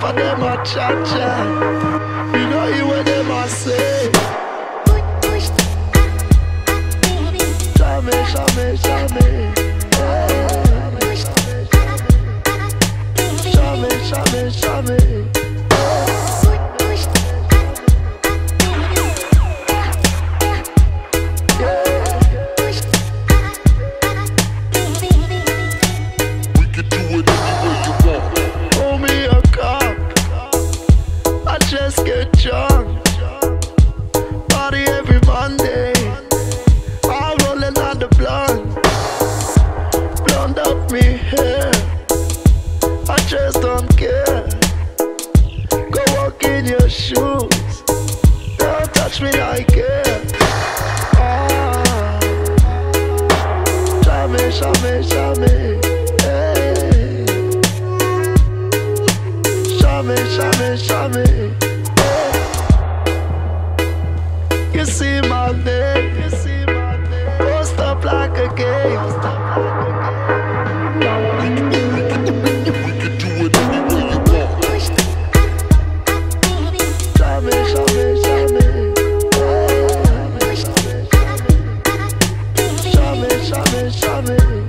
of them a chat chat. You know you what them a say. Shame, shame, shame. Shame, shame, shame. Just get drunk, party every Monday. I'm rolling on the blunt, blonde up me hair. I just don't care. Go walk in your shoes, don't touch me like it. Ah, shame, shame, shame. Hey, shame, shame, shame. You see my name, post up like a game. We can do it any way you want. Shame, shame, shame. Shame, shame, shame.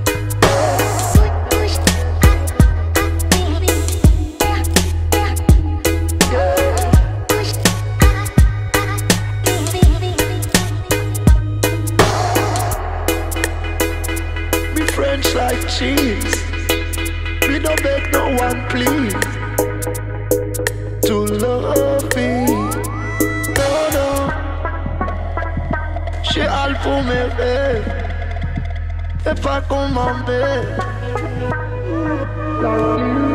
French like cheese. We don't beg no one please to love me. No, no. J'ai all pour mes rêves et pas commander.